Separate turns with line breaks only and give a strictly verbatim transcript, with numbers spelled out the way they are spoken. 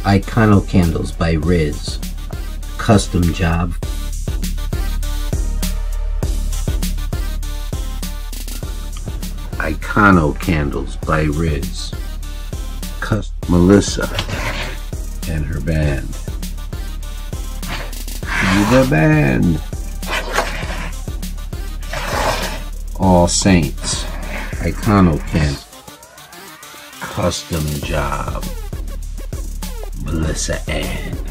Icono Candles by Riz. Custom job. Icono Candles by Riz. Cust Melissa and her band. The band. All Saints. Icono Candles. Custom job. Melissa Ann.